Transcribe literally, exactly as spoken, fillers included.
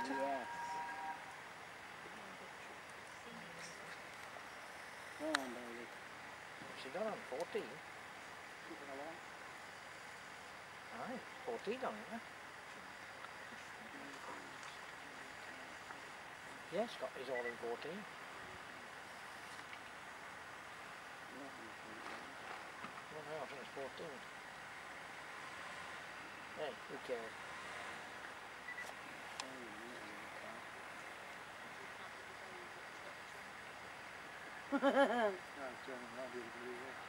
tractor? Yes. Go on, baby. She got on fourteen. Keep it along. Aye, fourteen on it, yeah. Yes, got his all in fourteen. Well, no, I think it's fourteen. Hey, who cares? No, it's turning around, you'll believe it.